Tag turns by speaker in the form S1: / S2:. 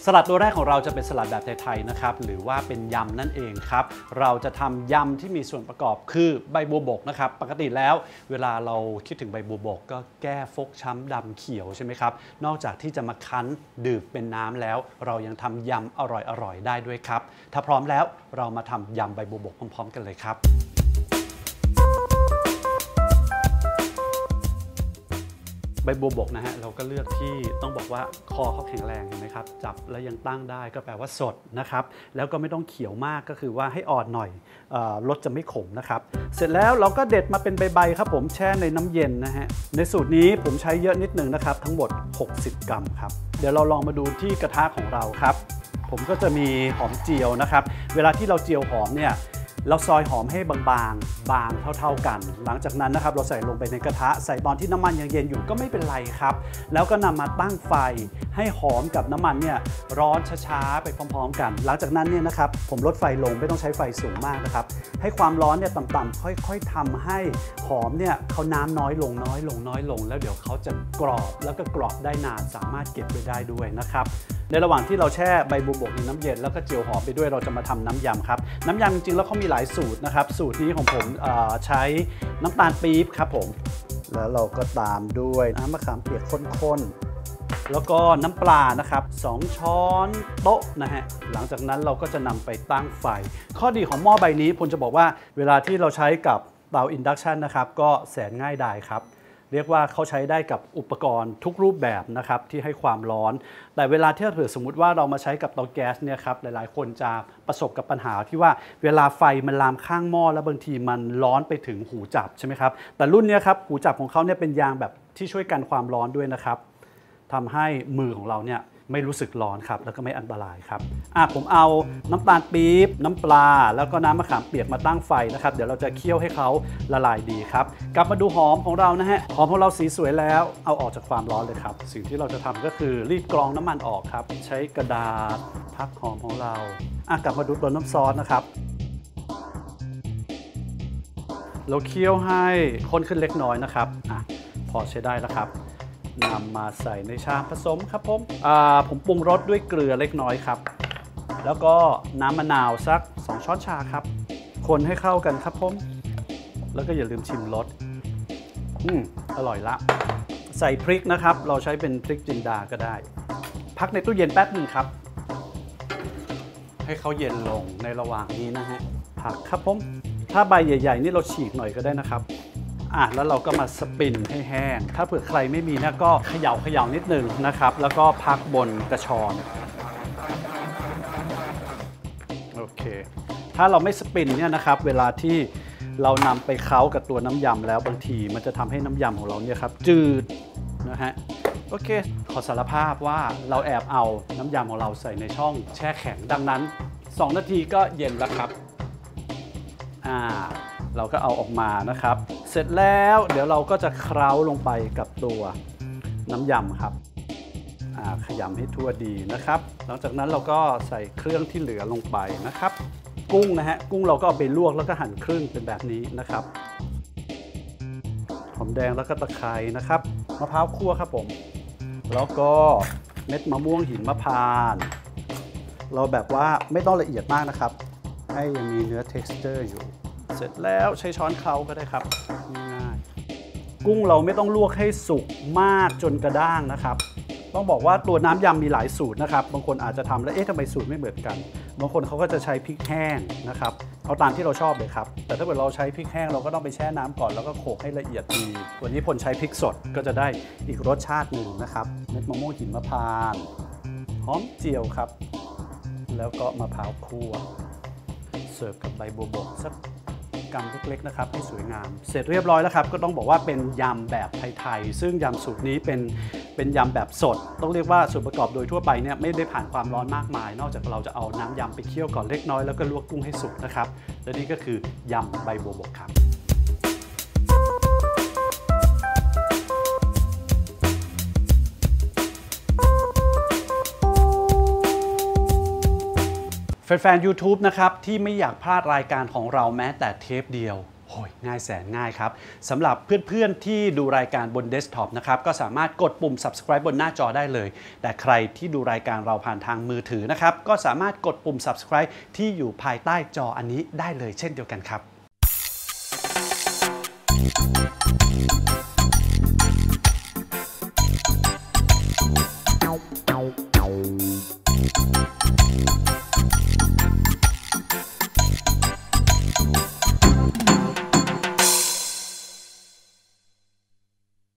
S1: สลัดตัวแรกของเราจะเป็นสลัดแบบไทยๆนะครับหรือว่าเป็นยำนั่นเองครับเราจะทำยำที่มีส่วนประกอบคือใบบัวบกนะครับปกติแล้วเวลาเราคิดถึงใบบัวบกก็แก้ฟกช้ำดำเขียวใช่ไหมครับนอกจากที่จะมาคั้นดื่มเป็นน้ำแล้วเรายังทำยำอร่อยๆได้ด้วยครับถ้าพร้อมแล้วเรามาทำยำใบบัวบกพร้อมๆกันเลยครับใบบัวบกนะฮะเราก็เลือกที่ต้องบอกว่าคอเขาแข็งแรงเห็นไหมครับจับแล้วยังตั้งได้ก็แปลว่าสดนะครับแล้วก็ไม่ต้องเขียวมากก็คือว่าให้อ่อนหน่อยรสจะไม่ขมนะครับเสร็จแล้วเราก็เด็ดมาเป็นใบๆครับผมแช่ในน้ำเย็นนะฮะในสูตรนี้ผมใช้เยอะนิดนึงนะครับทั้งหมด60 กรัมครับเดี๋ยวเราลองมาดูที่กระทะของเราครับผมก็จะมีหอมเจียวนะครับเวลาที่เราเจียวหอมเนี่ยเราซอยหอมให้บางเท่ากันหลังจากนั้นนะครับเราใส่ลงไปในกระทะใส่ตอนที่น้ำมันยังเย็นอยู่ก็ไม่เป็นไรครับแล้วก็นำมาตั้งไฟให้หอมกับน้ำมันเนี่ยร้อนช้าๆไปพร้อมๆกันหลังจากนั้นเนี่ยนะครับผมลดไฟลงไม่ต้องใช้ไฟสูงมากนะครับให้ความร้อนเนี่ยต่ำๆค่อยๆทำให้หอมเนี่ยเขาน้ำน้อยลงแล้วเดี๋ยวเขาจะกรอบแล้วก็กรอบได้นานสามารถเก็บไว้ได้ด้วยนะครับในระหว่างที่เราแช่ใบบัวบกในน้ำเย็นแล้วก็เจียวหอมไปด้วยเราจะมาทำน้ำยำครับน้ำยำจริงๆแล้วเขามีหลายสูตรนะครับสูตรนี้ของผมใช้น้ำตาลปี๊บครับผมแล้วเราก็ตามด้วยน้ำมะขามเปียกข้นๆแล้วก็น้ำปลานะครับ2 ช้อนโต๊ะนะฮะหลังจากนั้นเราก็จะนำไปตั้งไฟข้อดีของหม้อใบนี้ผมจะบอกว่าเวลาที่เราใช้กับเตาอินดักชันนะครับก็แสนง่ายดายครับเรียกว่าเขาใช้ได้กับอุปกรณ์ทุกรูปแบบนะครับที่ให้ความร้อนแต่เวลาที่เผื่อสมมุติว่าเรามาใช้กับเตาแก๊สเนี่ยครับหลายๆคนจะประสบกับปัญหาที่ว่าเวลาไฟมันลามข้างหม้อแล้วบางทีมันร้อนไปถึงหูจับใช่ไหมครับแต่รุ่นนี้ครับหูจับของเขาเนี่ยเป็นยางแบบที่ช่วยกันความร้อนด้วยนะครับทำให้มือของเราเนี่ยไม่รู้สึกร้อนครับแล้วก็ไม่อันตรายครับผมเอาน้ำตาลปี๊บน้ำปลาแล้วก็น้ำมะขามเปียกมาตั้งไฟนะครับเดี๋ยวเราจะเคี่ยวให้เขาละลายดีครับกลับมาดูหอมของเรานะฮะหอมของเราสีสวยแล้วเอาออกจากความร้อนเลยครับสิ่งที่เราจะทำก็คือรีดกรองน้ำมันออกครับใช้กระดาษพักหอมของเรากลับมาดูตัวน้ำซอสนะครับเราเคี่ยวให้ข้นขึ้นเล็กน้อยนะครับพอใช้ได้แล้วครับนำมาใส่ในชามผสมครับผมปรุงรสด้วยเกลือเล็กน้อยครับแล้วก็น้ำมะนาวสัก2 ช้อนชาครับคนให้เข้ากันครับผมแล้วก็อย่าลืมชิมรสอร่อยละใส่พริกนะครับเราใช้เป็นพริกจินดาก็ได้พักในตู้เย็นแป๊บหนึ่งครับให้เขาเย็นลงในระหว่างนี้นะฮะผักครับผมถ้าใบใหญ่ๆนี่เราฉีกหน่อยก็ได้นะครับแล้วเราก็มาสปินให้แห้งถ้าเผื่อใครไม่มีนะก็เขย่านิดนึงนะครับแล้วก็พักบนกระชอนโอเคถ้าเราไม่สปินเนี่ยนะครับเวลาที่เรานำไปเค้ากับตัวน้ำยำแล้วบางทีมันจะทำให้น้ำยำของเราเนี่ยครับจืดนะฮะโอเคขอสารภาพว่าเราแอบเอาน้ำยำของเราใส่ในช่องแช่แข็งดังนั้น2 นาทีก็เย็นแล้วครับเราก็เอาออกมานะครับเสร็จแล้วเดี๋ยวเราก็จะเคล้าลงไปกับตัวน้ำยำครับขยำให้ทั่วดีนะครับหลังจากนั้นเราก็ใส่เครื่องที่เหลือลงไปนะครับกุ้งนะฮะกุ้งเราก็เอาไปลวกแล้วก็หั่นครึ่งเป็นแบบนี้นะครับหอมแดงแล้วก็ตะไคร้นะครับมะพร้าวคั่วครับผมแล้วก็เม็ดมะม่วงหิมพานต์เราแบบว่าไม่ต้องละเอียดมากนะครับให้ยังมีเนื้อ texture อยู่เสร็จแล้วใช้ช้อนเคล้าก็ได้ครับง่ายๆกุ้งเราไม่ต้องลวกให้สุกมากจนกระด้างนะครับต้องบอกว่าตัวน้ำยำมีหลายสูตรนะครับบางคนอาจจะทำแล้วทำไมสูตรไม่เหมือนกันบางคนเขาก็จะใช้พริกแห้งนะครับเอาตามที่เราชอบเลยครับแต่ถ้าเกิดเราใช้พริกแห้งเราก็ต้องไปแช่น้ำก่อนแล้วก็โขลกให้ละเอียดดีวันนี้ผลใช้พริกสดก็จะได้อีกรสชาติหนึ่งนะครับเม็ดมะม่วงหิมพานต์หอมเจียวครับแล้วก็มะพร้าวคั่วเสิร์ฟกับใบบัวบกสักกำเล็กๆนะครับให้สวยงามเสร็จเรียบร้อยแล้วครับก็ต้องบอกว่าเป็นยำแบบไทยๆซึ่งยำสูตรนี้เป็นยำแบบสดต้องเรียกว่าส่วนประกอบโดยทั่วไปเนี่ยไม่ได้ผ่านความร้อนมากมายนอกจากเราจะเอาน้ำยำไปเคี่ยวก่อนเล็กน้อยแล้วก็ลวกกุ้งให้สุกนะครับและนี่ก็คือยำใบบัวบกครับแฟนๆ YouTube นะครับที่ไม่อยากพลาดรายการของเราแม้แต่เทปเดียวโอ้ยง่ายแสนง่ายครับสำหรับเพื่อนๆที่ดูรายการบนเดสก์ท็อปนะครับก็สามารถกดปุ่ม subscribe บนหน้าจอได้เลยแต่ใครที่ดูรายการเราผ่านทางมือถือนะครับก็สามารถกดปุ่ม subscribe ที่อยู่ภายใต้จออันนี้ได้เลยเช่นเดียวกันครับ